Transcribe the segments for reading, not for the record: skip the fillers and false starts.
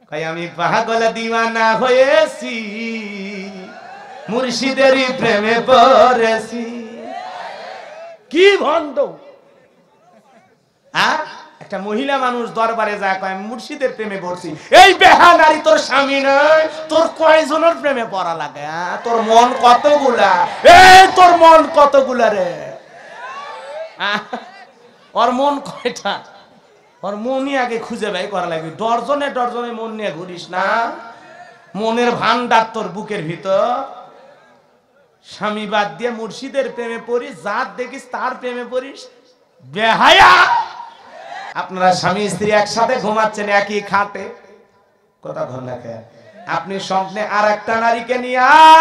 কই আমি পাগল দিওয়ানা হয়েছি, মুর্শিদেরই প্রেমে পড়েছি। কি ভণ্ড! একটা মহিলা মানুষ দরবারে যায় কয় মুর্শিদের প্রেমে পড়ছি। এই বেহা নারী তোর স্বামী নয়, তোর কয়জনের প্রেমে পড়া লাগে? তোর মন কতগুলা? এই তোর মন কতগুলা রে? ওর মন কয়টা? ওর মনই আগে খুঁজে বাই করা লাগবে। ডজনে ডজনে মন নিয়ে ঘুরিস না। মনের ভান্ডার তোর বুকের ভিতর। স্বামী বাদ দিয়ে মুর্শিদের প্রেমে পড়িস, যার দেখিস তার প্রেমে পড়িস। বেহায়া! আপনারা স্বামী স্ত্রী একসাথে ঘুমাচ্ছেন একই খাটে, কথা ঘন লাগে। আপনি স্বপ্নে আর একটা নারীকে নিয়ে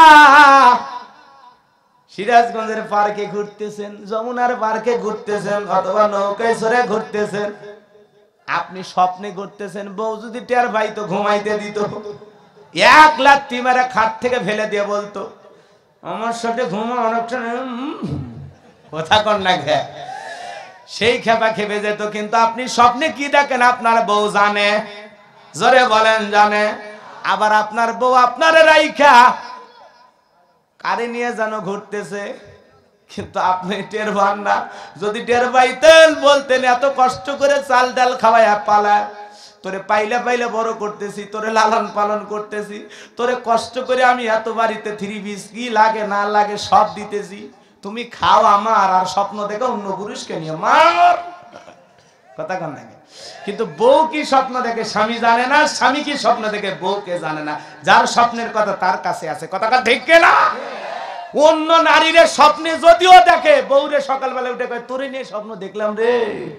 সিরাজগঞ্জের পার্কে ঘুরতেছেন, যমুনার পার্কে ঘুরতেছেন, অথবা নৌকায় চড়ে ঘুরতেছেন। আপনি স্বপ্নে ঘুরতেছেন, বউ যদি টের ভাই তো ঘুমাইতে দিত, 1 লাথি মারা খাট থেকে ফেলে দিয়ে বলতো আমার সাথে ঘুমা অনেকটা, কথা কন লাগে। সেই খেপা খেপে যেত। কিন্তু আপনি স্বপ্নে কি দেখেন? আপনার বউ জানে, জোরে বলেন জানে। আবার আপনার বউ আপনার রাইখা কারে নিয়ে যেন ঘুরতেছে, কিন্তু আপনি টের পান না। যদি টের পাইতেন বলতেন এত কষ্ট করে চাল ডাল খাওয়ায় পালা, তোরে পাইলে পাইলে বড় করতেছি, তোরে লালন পালন করতেছি, তোরে কষ্ট করে আমি এত বাড়িতে 3 পিস কি লাগে না লাগে সব দিতেছি, তুমি খাও আমার, আর স্বপ্ন দেখো অন্য পুরুষকে নিয়ে মার, কথা কন নাকি? কিন্তু বউ কি স্বপ্ন দেখে স্বামী জানে না, স্বামী কি স্বপ্ন দেখে বউকে জানে না। যার স্বপ্নের কথা তার কাছে আছে, কথা কন ঠিক না? অন্য নারীর স্বপ্নে যদিও দেখে, বউরে সকালবেলা উঠে কয় তোরে নিয়ে স্বপ্ন দেখলাম রে,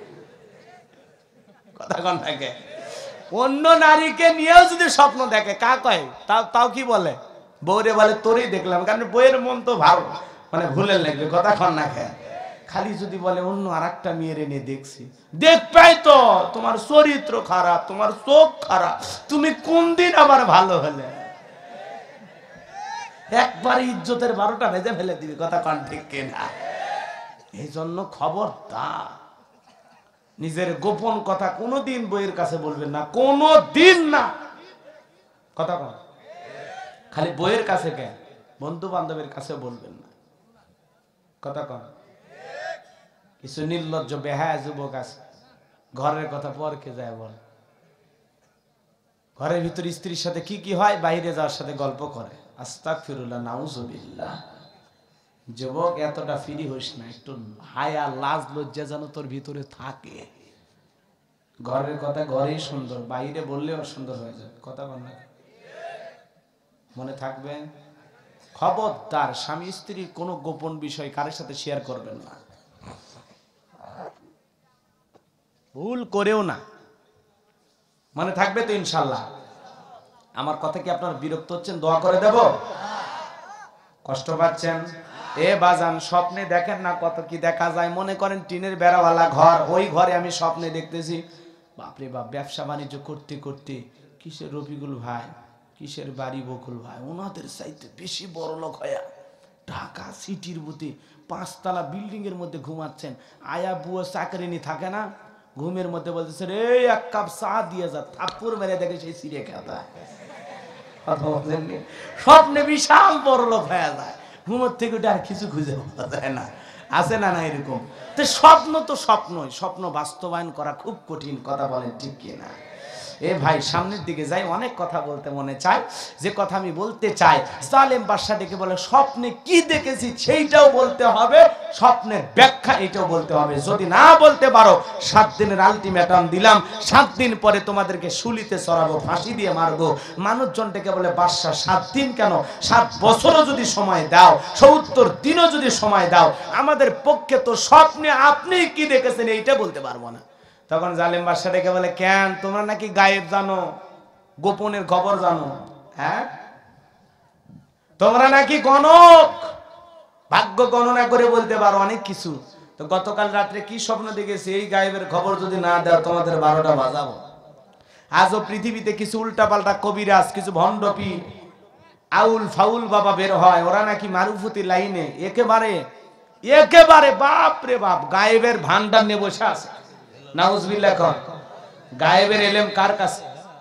কথা কন নাকি? অন্য নারীকে নিয়েও যদি স্বপ্ন দেখে, কা কয় তাও কি বলে? বউরে বলে তোরই দেখলাম, কারণ বউয়ের মন তো ভালো, মানে ভুলের লাগবে, কথা কন না খায়। খালি যদি বলে অন্য আরেকটা মেয়ের এনে দেখছি, দেখ পাই তো তোমার চরিত্র খারাপ, তোমার চোখ খারাপ, তুমি কোন দিন আবার ভালো হলে? একবার ইজ্জতের 12টা ভেজে ফেলে দিবি, কথা কন ঠিক কিনা? এই জন্য খবরদার, নিজের গোপন কথা কোনোদিন বইয়ের কাছে বলবেন না, কোনোদিন না, কথা কন। খালি বইয়ের কাছে কেন, বন্ধু বান্ধবের কাছে বলবেন না, কথা কন। কিছু নির্লজ্জ বেহায়া যুবক আছে, ঘরের কথা পরকে যায় বলে। ঘরের ভিতর স্ত্রীর সাথে কি কি হয়, বাইরে যাওয়ার সাথে গল্প করে। আস্তাগফিরুল্লাহ, নাউজুবিল্লাহ। যুবক এতটা ফ্রি হইস না, একটু হায়া লাজ লজ্জা যেন তোর ভিতরে থাকে। ঘরের কথা ঘরেই সুন্দর, বাইরে বললেও সুন্দর হয়ে যাবে, কথা বল না, মনে থাকবে। খবরদার স্বামী স্ত্রীর কোনো গোপন বিষয় কারোর সাথে শেয়ার করবেন না, ভুল করেও না, মনে থাকবে তো ইনশাল্লাহ। আমার কথা কি আপনার বিরক্ত হচ্ছেন? দোয়া করে দেব? কষ্ট পাচ্ছেন? এ বাজান, স্বপ্নে দেখেন না কত কি দেখা যায়। মনে করেন টিনের বেড়াওয়ালা ঘর, ওই ঘরে আমি স্বপ্নে দেখতেছি, বাপরে বাপ, ব্যবসা বাণিজ্য করতে করতে কিসের রফিকুল ভাই, কিসের বাড়ি বকুল ভাই, ওনাদের চাইতে বেশি বড় লোক হয়া ঢাকা সিটির বুতে 5 তলা বিল্ডিং এর মধ্যে ঘুমাচ্ছেন। আয়া বুয়া চাকরিনী থাকে না, ঘুমের মধ্যে বলতেছে রে 1 কাপ চা দিয়ে যা, থাপ্পড় মেরে দেখে সেই সিরে খেতা। স্বপ্নে বিশাল বড় লোক হয়ে যায়, ঘুমের থেকে ওটা আর কিছু খুঁজে পাওয়া যায় না, আছে না না এরকম? তো স্বপ্ন তো স্বপ্নই, স্বপ্ন বাস্তবায়ন করা খুব কঠিন, কথা বলেন ঠিক কিনা? এ ভাই সামনের দিকে যাই, অনেক কথা বলতে মনে চায়। যে কথা আমি বলতে চাই, জালেম বাদশা ডেকে বলে স্বপ্নে কি দেখেছি সেইটাও বলতে হবে, স্বপ্নের ব্যাখ্যা এটাও বলতে হবে। যদি না বলতে পারো 7 দিনের আলটিমেটাম দিলাম, 7 দিন পরে তোমাদেরকে শুলিতে চড়াবো, ফাঁসি দিয়ে মারবো। মানুষজন ডেকে বলে বাদশা 7 দিন কেন, 7 বছরও যদি সময় দাও, 70 দিনও যদি সময় দাও, আমাদের পক্ষে তো স্বপ্নে আপনি কি দেখেছেন এইটা বলতে পারবো না। তখন জালেম বাদশা ডেকে বলে কেন, তোমরা নাকি গায়েব জানো, গোপনের খবর জানো? হ্যাঁ, তোমরা নাকি গণক, ভাগ্য গণনা করে বলতে পারো অনেক কিছু। তো গতকাল রাত্রে কি স্বপ্ন দেখেছি, এই গায়েবের খবর যদি না দাও তোমাদের 12টা বাজাবো। আজও পৃথিবীতে কিছু উল্টাপাল্টা কবিরাজ, কিছু ভণ্ডপি, আউল ফাউল বাবা বের হয়, ওরা নাকি মারুফতি লাইনে একেবারে একেবারে বাপ রে বাপ গায়েবের ভান্ডার নিয়ে বসে আছে। নাউজুবিল্লাহ। গায়েবের এলেম কার কাছে?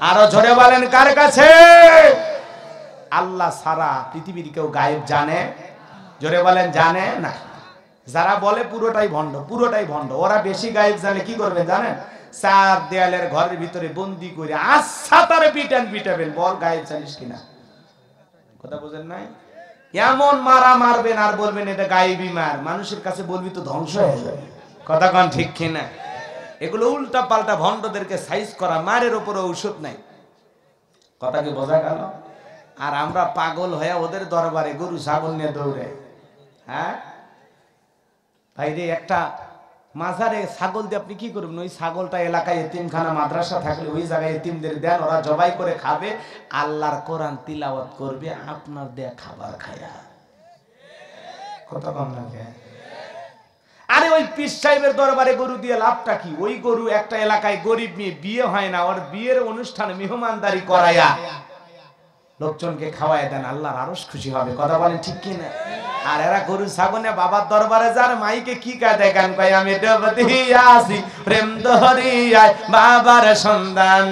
আরো জোরে বলেন কার কাছে? আল্লাহ ছাড়া পৃথিবীর কেউ গায়েব জানে? জোরে বলেন জানে না। যারা বলে পুরোটাই ভণ্ড, পুরোটাই ভণ্ড। ওরা বেশি গায়েব জানে, কি করবে জানেন? চার দেয়ালের ঘরের ভিতরে বন্দি করে আচ্ছা তারে পিটাবেন, বল গায়েব জানিস কিনা। কথা বুঝেন নাই? এমন মারা মারবেন আর বলবেন এটা গায়েবী মার, মানুষের কাছে বলবি তো ধ্বংস হয়ে যাবে। কথা কন ঠিক কিনা? এগুলো উল্টা পাল্টা ভণ্ডদেরকে সাইজ করা, মারের উপরে ঔষধ নাই। কথা কি বোঝা গেল? আর আমরা পাগল হয়ে ওদের দরবারে গরু ছাগল নিয়ে দৌড়ে। হ্যাঁ ভাইরে, একটা মাজারে ছাগল দিয়ে আপনি কি করবেন? ওই ছাগলটা এলাকায় এতিমখানা মাদ্রাসা থাকলে ওই জায়গায় এতিমদের দেন, ওরা জবাই করে খাবে, আল্লাহর কোরআন তিলাওয়াত করবে, আপনার দেয়া খাবার খায়া। কথা কম লাগে? আরে ওই পীর সাহেবের দরবারে গরু দিয়ে লাভটা কি? ওই গরু একটা এলাকায় গরিব মেয়ে বিয়ে হয় না, ওর বিয়ের অনুষ্ঠানে মেহমানদারি করায়া লোকজনকে খাওয়ায় দেন, আল্লাহর আরশ খুশি হবে। কথা বলেন ঠিক কি না? আর এরা গরু ছাগলে বাবার দরবারে যার মাইকে কি কাঁদে গান কয়, আমি দেবতি আসি প্রেম দহরিয়ায় বাবার সন্ধান।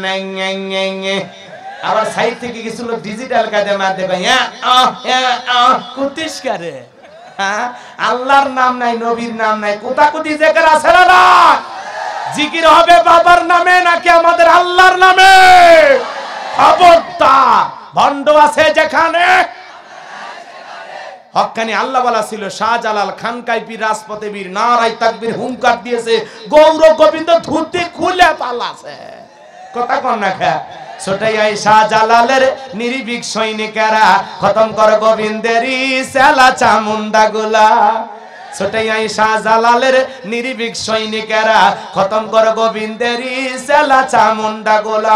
আবার সাইড থেকে কিছু লোক ডিজিটাল কাঁদে মারতে কয় কুতিস কারে। হ্যাঁ, আল্লাহর নাম নাই, নবীর নাম নাই, কোথাকুতি জিকির আছে না? জিকির হবে বাবার নামে নাকি আমাদের আল্লাহর নামে? খবরদার, ভণ্ড আছে যেখানে। হক্কানি আল্লাহ বলা ছিল শাহজালাল খানকাই পীর রাজপথে বীর নারায়ে তাকবীর হুঙ্কার দিয়েছে, গৌর গোবিন্দ ধুতি খুলে পালাছে। কথা কন না খা? ছোটাই আই শাহজালালের নির্ভীক সৈনিকেরা খতম কর গোবিন্দেরই সেলা চামুন্ডা গুলা। ছোটাই আই শাহজালালের নির্ভীক সৈনিকেরা খতম কর গোবিন্দেরই সেলা চামুন্ডা গুলা।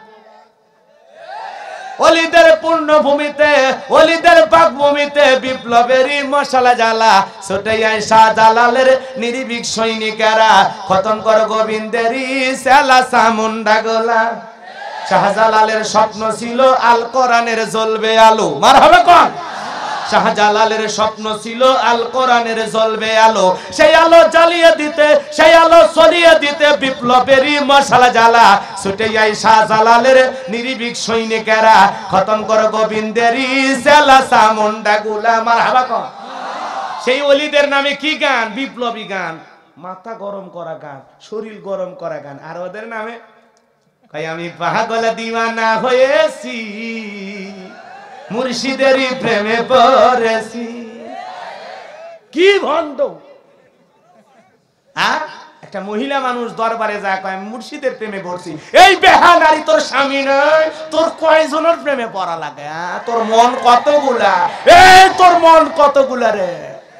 অলিদের পূর্ণ ভূমিতে, অলিদের পাক ভূমিতে বিপ্লবেরই মশালা জ্বালা। ছোটাই আই শাহজালালের নির্ভীক সৈনিকেরা খতম কর গোবিন্দেরই সেলা চামুন্ডা গুলা। শাহজালালের স্বপ্ন ছিল আল কোরআনের জ্বলবে আলো। মারহাবা কোন? শাহজালালের স্বপ্ন ছিল আল কোরআনের জ্বলবে আলো, সেই আলো জ্বালিয়ে দিতে, সেই আলো ছড়িয়ে দিতে বিপ্লবেরই মশালা জ্বালা। ছুটে আই শাহজালালের নির্ভীক সৈনিকেরা খতম কর গোবিন্দেরই সেলা চামুন্ডা গুলা। মারহাবা কোন? সেই ওলিদের নামে কি গান? বিপ্লবী গান, মাথা গরম করা গান, শরীর গরম করা গান। আর ওদের নামে আমি পাগল দিওয়ানা হয়েছি, মুর্শিদেরই প্রেমে পড়েছি। কি ভণ্ড! একটা মহিলা মানুষ দরবারে যায় কয় আমি মুর্শিদের প্রেমে পড়ছি। এই বেহা নারী, তোর স্বামী নয়, তোর কয়জনের প্রেমে পড়া লাগে? তোর মন কতগুলা? তোর মন কতগুলা রে?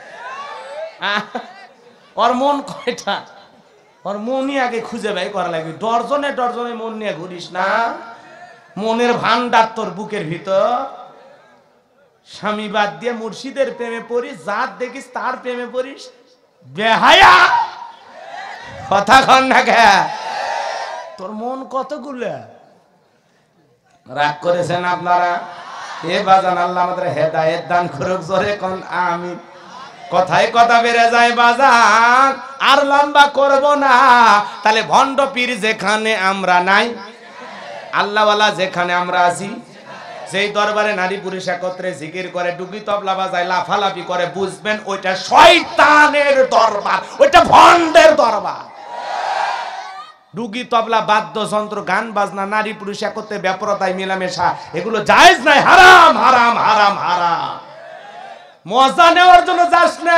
ওর মন কয়টা? ওর মনই আগে খুঁজে বাই করা লাগবে। ডরজনে ডরজনে মন নিয়ে ঘুরিস না। মনের ভান্ডার তোর বুকের ভিতর। স্বামী বাদ দিয়ে মুর্শিদের প্রেমে পড়িস, যার দেখিস তার প্রেমে পড়িস। বেহায়া! কথা কন না কে? তোর মন কতগুলা? রাগ করেছেন আপনারা? এ বাজান, আল্লাহ আমাদের হেদায়েত দান করুক। জোরে কোন আমিন। কথায় কথা বেড়ে যায় বাজান, আর লম্বা করব না। তাহলে ভণ্ড পীর যেখানে আমরা নাই, আল্লাহওয়ালা যেখানে আমরা আছি, সেই দরবারে নারী পুরুষ একত্রে জিকির করে, ডুগি তবলা বাজায়, লাফালাফি করে, বুঝবেন ওইটা শয়তানের দরবার, ওইটা ভণ্ডের দরবার। ডুগি তবলা বাদ্যযন্ত্র গান বাজনা নারী পুরুষ একত্রে ব্যাপারতায় মেলামেশা, এগুলো জায়েজ নাই, হারাম হারাম হারাম হারাম। মজা নেওয়ার জন্য যাস না।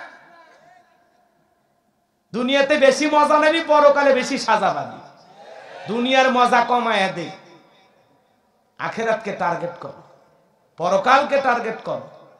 দুনিয়াতে বেশি মজা নেবি, পরকালে বেশি সাজা পাবি। দুনিয়ার মজা কমায় দে, আখিরাতকে টার্গেট কর, পরকালকে টার্গেট কর।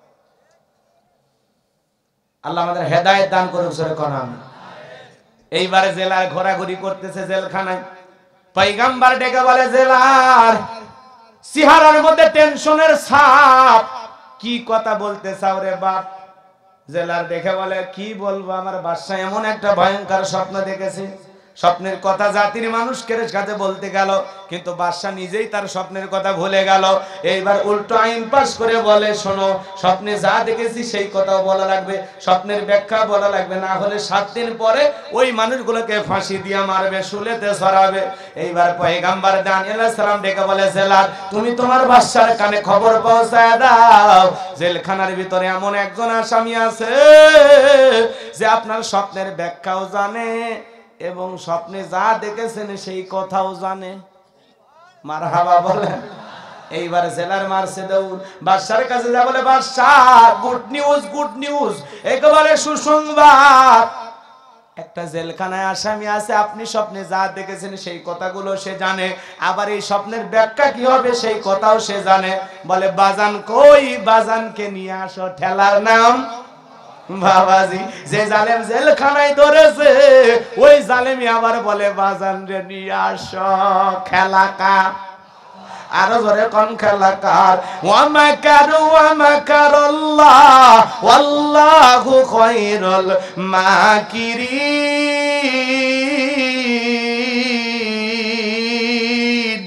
আল্লাহ আমাদের হেদায়েত দান করুক। জোরে কোন আমিন। এইবারে জেলার ঘোরাঘুরি করতেছে জেলখানায়, পয়গম্বর ডেকে বলে জেলার চেহারার মধ্যে টেনশনের ছাপ। কি কথা বলতে চাও রে বাপ? জেলার দেখে বলে কি বলবো, আমার বাদশা এমন একটা ভয়ঙ্কর স্বপ্ন দেখেছে, স্বপ্নের কথা জাতির মানুষকে কাছে বলতে গেল, কিন্তু বাদশা নিজেই তার স্বপ্নের কথা ভুলে গেল। এইবার উল্টো আইন পাস করে বলে, শোনো, স্বপ্নে যা দেখেছি সেই কথাও বলা লাগবে, স্বপ্নের ব্যাখ্যা বলা লাগবে, না হলে 7 দিন পরে ওই মানুষগুলোকে ফাঁসি দিয়ে মারবে, শুলেতে ছড়াবে। এইবার পয়গম্বর দানিয়েল আলাইহিস সালাম ডেকে বলে, জেলার তুমি তোমার বাদশার কানে খবর পৌঁছায় দাও, জেলখানার ভিতরে এমন একজন আসামি আছে যে আপনার স্বপ্নের ব্যাখ্যাও জানে এবং স্বপ্নে যা দেখেছেন সেই কথাও জানে। মারহাবা বলেন। এইবার জেলার মারছে দৌড়, বাদশার কাছে যা বলে, বাদশাহ গুড নিউজ, গুড নিউজ, একেবারে সুসংবাদ, একটা জেলখানায় আসামি আছে, আপনি স্বপ্নে যা দেখেছেন সেই কথাগুলো সে জানে, আবার এই স্বপ্নের ব্যাখ্যা কি হবে সেই কথাও সে জানে। বলে, বাজান কই, বাজানকে নিয়ে আসো। ঠেলার নাম বাবাজি। যে জালেম জেলখানায় ধরেছে ওই জালেমি আবার বলে, বাজান রে নিয়ে আসো। খেলাকা, আরো জোরে কোন খেলাকার। ওয়া মাকারু ওয়া মাকারাল্লাহ ওয়াল্লাহু খায়রুল মাকিরিন।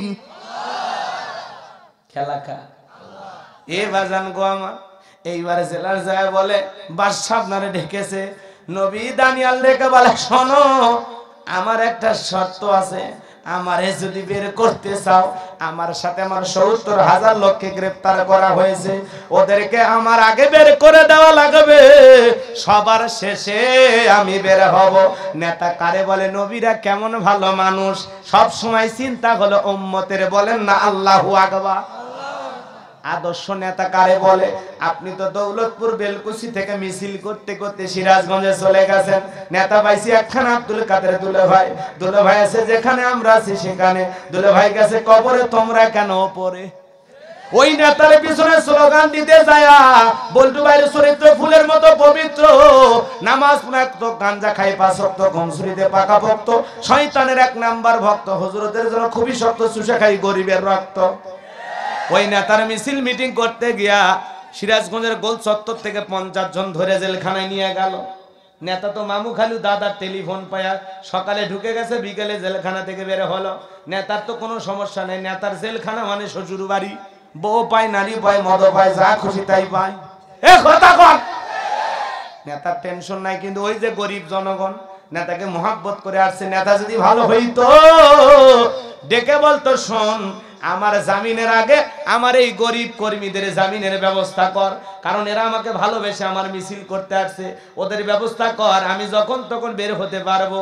খেলাকা এ বাজান গো আমার। এইবার জেলার যায় বলে, বাদশা আপনারে ডেকেছে। নবী দানিয়েল ডেকে বলে, শোনো, আমার একটা শর্ত আছে, আমারে যদি বের করতে চাও, আমার সাথে আমার ৭০,০০০ লোককে গ্রেফতার করা হয়েছে, ওদেরকে আমার আগে বের করে দেওয়া লাগবে, সবার শেষে আমি বের হব। নেতা কারে বলে? নবীরা কেমন ভালো মানুষ, সব সময় চিন্তা হলো উম্মতের, বলেন না আল্লাহু আকবার। আদর্শ নেতা কারে বলে? আপনি তো দৌলতপুর বেলকুচি থেকে মিছিল করতে করতে সিরাজগঞ্জে চলে গেছেন, নেতা পাইছি একখানা আব্দুল কাদের দুলাভাই, দুলাভাই আছে যেখানে আমরা আছি সেখানে, দুলাভাই গেছে কবরে, তোমরা কেন ওপরে? ওই নেতার পিছনে স্লোগান দিতে যায়া বল্টু ভাইয়ের চরিত্র ফুলের মতো পবিত্র, নামাজ পড়তো, গাঞ্জা খাই 5 ওয়াক্ত, ঘুমসুরিতে পাকা ভক্ত, শয়তানের 1 নাম্বার ভক্ত, হুজুরদের জন্য খুবই শক্ত, চুষে খাই গরিবের রক্ত। ওই নেতার মিছিল মিটিং করতে গিয়া সিরাজগঞ্জের গোল চত্বর থেকে 50 জন ধরে জেলখানায় নিয়ে গেল। নেতা তো মামু খালু দাদার টেলিফোন পায়া সকালে ঢুকে গেছে, বিকেলে জেলখানা থেকে বের হলো। নেতার তো কোনো সমস্যা নেই, নেতার জেলখানা মানে শ্বশুর বাড়ি, বউ পায়, নারী পায়, মদ পায়, যা খুশি তাই পায়। এ কথা কর, নেতার টেনশন নাই। কিন্তু ওই যে গরিব জনগণ নেতাকে মোহাব্বত করে আসছে, নেতা যদি ভালো হইতো ডেকে বলতো, শোন, আমার জামিনের আগে আমার এই গরিব কর্মীদের জামিনের ব্যবস্থা কর, কারণ এরা আমাকে ভালোবেসে আমার মিছিল করতে আসছে, ওদের ব্যবস্থা কর, আমি যখন তখন বের হতে পারবো।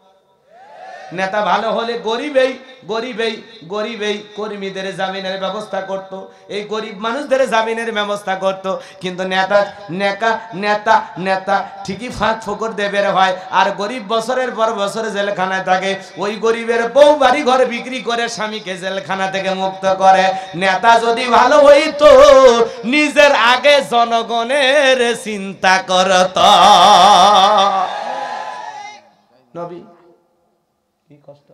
নেতা ভালো হলে গরিবেই গরিবেই গরিবেই কর্মীদের জামিনের ব্যবস্থা করত, এই গরিব মানুষদের জামিনের ব্যবস্থা করত। কিন্তু নেতা নেতা নেতা নেতা ঠিকই ফাঁক ফোকর দিয়ে বের হয়, আর গরিব বছরের পর বছর জেলখানায় থাকে। ওই গরিবের বউ বাড়ি ঘর বিক্রি করে স্বামীকে জেলখানা থেকে মুক্ত করে। নেতা যদি ভালো হইতো নিজের আগে জনগণের চিন্তা করত। নবী কি কষ্ট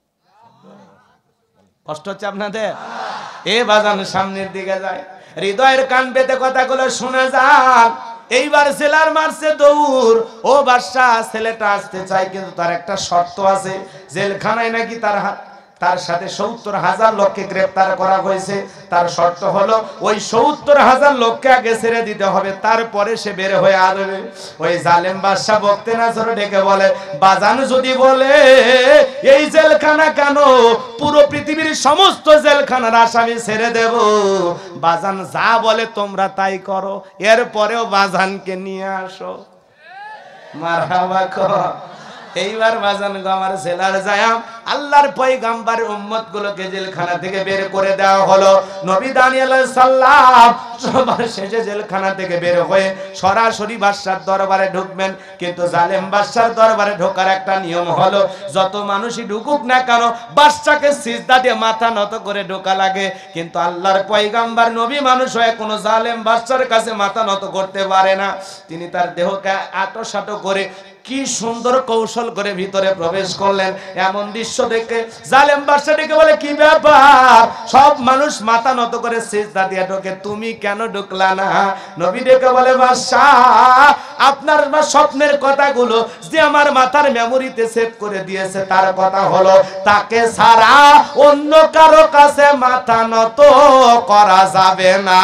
কষ্ট হচ্ছে আপনাদের? এ বাজান সামনের দিকে যায়, হৃদয়ের কান পেতে কথাগুলো শুনে যান। এইবার জেলার মারছে দৌড়। ও বাদশা, ছেলেটা আসতে চায়, কিন্তু তার একটা শর্ত আছে, জেলখানায় নাকি তার সাথে ৭০,০০০ লোককে গ্রেফতার করা হয়েছে। তার শর্ত হলো ওই ৭০,০০০ লোককে আগে ছেড়ে দিতে হবে, তারপরে সে বের হয়ে আসবে। ওই জালেম বাদশা বকতে না ধরে ডেকে বলে, বাজান যদি বলে এই জেলখানা কেন, পুরো পৃথিবীর সমস্ত জেলখানার আসামি ছেড়ে দেব, বাজান যা বলে তোমরা তাই করো, এরপরেও বাজানকে নিয়ে আসো। মারহাবা কর। এইবার বাজান গো আমার জেলার যায়াম আল্লাহর পয়গম্বর উম্মত গুলোকে জেলখানা থেকে বের করে দেওয়া হলো। নবী দানিয়েল আলাইহিস সালাম সবার শেষে জেলখানা থেকে বের হয়ে সরাসরি বাদশার দরবারে ঢুকবেন। কিন্তু জালেম বাদশার দরবারে ঢোকার একটা নিয়ম হলো, যত মানুষই ঢুকুক না কেন বাদশাকে সিজদা দিয়ে মাথা নত করে ঢোকা লাগে। কিন্তু আল্লাহর পয়গম্বর নবী মানুষ হয়ে কোনো জালেম বাদশার কাছে মাথা নত করতে পারে না। তিনি তার দেহকে আটোসাটো করে কি সুন্দর কৌশল করে ভিতরে প্রবেশ করলেন। এমন দৃশ্য দেখে জালেম বাদশা ডেকে বলে, কি ব্যাপার? সব মানুষ মাথা নত করে সিজদা দিয়ে ঢোকে, তুমি কেন ঢুকলা না? নবী ডেকে বলে, বাদশা, আপনার স্বপ্নের কথাগুলো যে আমার মাথার মেমোরিতে সেভ করে দিয়েছে, তার কথা হলো তাকে ছাড়া অন্য কারো কাছে মাথা নত করা যাবে না।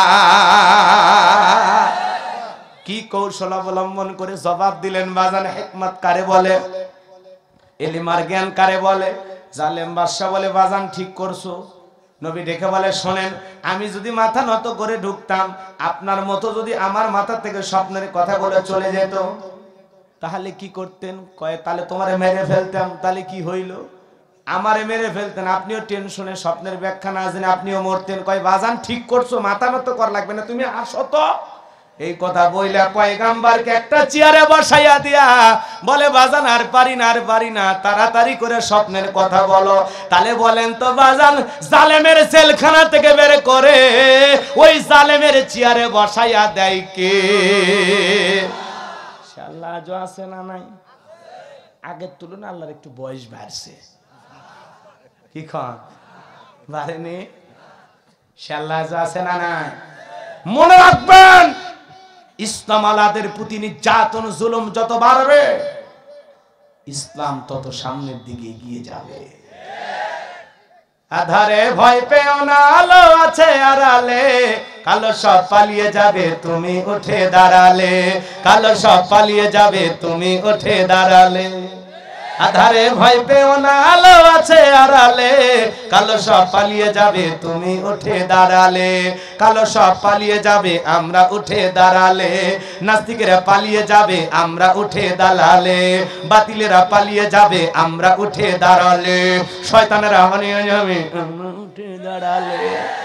কি কৌশল অবলম্বন করে জবাব দিলেন বাজান? হিকমত কারে বলে? এলিমার জ্ঞান কারে বলে? জালেম বাদশা বলে, বাজান ঠিক করছো। নবী দেখে বলে, শোনেন, আমি যদি মাথা নত করে ঢুকতাম, আপনার মতো যদি আমার মাথা থেকে স্বপ্নের কথা বলে চলে যেত, তাহলে কি করতেন? কয়, তাহলে তোমারে মেরে ফেলতাম। তাহলে কি হইল? আমারে মেরে ফেলতেন, আপনিও টেনশনে স্বপ্নের ব্যাখ্যা না জেনে আপনিও মরতেন। কয়, বাজান ঠিক করছো, মাথা নত করা লাগবে না, তুমি আসো তো। এই কথা বইলা পয়গাম্বরকে একটা চেয়ারে বসাইয়া দিয়া বলে, বাজান আর পারি না, আর পারি না, তাড়াতাড়ি করে স্বপ্নের কথা বলো। তাহলে বলেন তো বাজান, জালেমের জেলখানা থেকে বের করে ওই জালেমের চেয়ারে বসাইয়া দেয় কে? ইনশাআল্লাহ আজও আছে না নাই? আগের তুলনায় আল্লাহর একটু বয়স বাড়ছে। কি খান বাড়েনি? ইনশাআল্লাহ আজও আছে না নাই? মনে রাখবেন, ইসলাম আলাদের প্রতি নির্যাতন জুলুম যত বাড়বে, ইসলাম তত সামনের দিকে এগিয়ে যাবে। আধারে ভয় পেও না, আলো আছে আড়ালে, কালো সব পালিয়ে যাবে তুমি উঠে দাঁড়ালে, কালো সব পালিয়ে যাবে তুমি উঠে দাঁড়ালে। আধারে ভয় পেও না, আলো আছে আড়ালে, কালো সব পালিয়ে যাবে তুমি উঠে দাঁড়ালে, কালো সব পালিয়ে যাবে আমরা উঠে দাঁড়ালে, নাস্তিকেরা পালিয়ে যাবে আমরা উঠে দাঁড়ালে, বাতিলেরা পালিয়ে যাবে আমরা উঠে দাঁড়ালে, শয়তানেরা হারিয়ে যাবে আমরা উঠে দাঁড়ালে।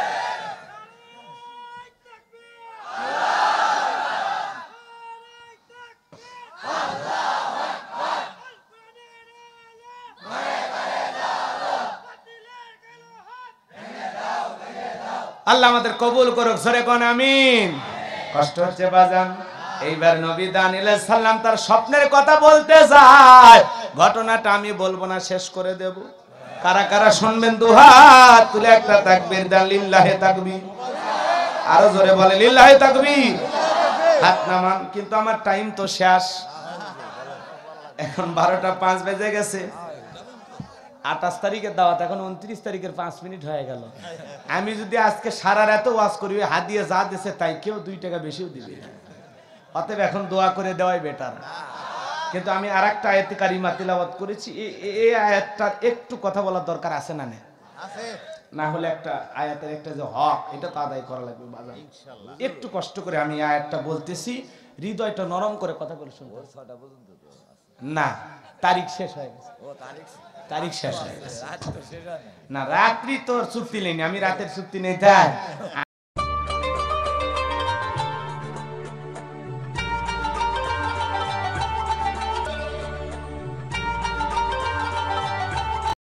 আল্লাহ আমাদের কবুল করুক, জোরে কোন আমিন। কষ্ট হচ্ছে বাজান। এইবার নবী দানিয়েল আলাইহিস সালাম তার স্বপ্নের কথা বলতে যায়। ঘটনাটা আমি বলবো না, শেষ করে দেব। কারা কারা শুনবেন দুহাত তুলে একটা তাকবীর দেন, লিল্লাহি তাকবীর। আরো জোরে বলে লিল্লাহি তাকবীর। হাত নামান। কিন্তু আমার টাইম তো শেষ, এখন 12টা 5 বেজে গেছে। 28 তারিখের দাওয়াত, এখন 29 তারিখের 5 মিনিট হয়ে গেল। আমি যদি আজকে সারা রাত ওয়াজ করি, হাদিয়া যা দিছে তাই, কেউ 2 টাকা বেশিও দিবে। অতএব এখন দোয়া করে দেওয়াই বেটার। কিন্তু আমি আরেকটা আয়াতে কারিমা তিলাওয়াত করেছি, এই আয়াতটার একটু কথা বলার দরকার আছে না? না হলে একটা আয়াতের একটা যে হক, এটা তো আদায় করা লাগবে বাজার। একটু কষ্ট করে আমি আয়াতটা বলতেছি, হৃদয়টা নরম করে কথা বলে শুনবো। না, তারিখ শেষ হয়ে গেছে। তারিখ শেষ হয়ে গেছে না, রাত্রি তোর চুক্তি নেই, আমি রাতের চুক্তি নেই তাই।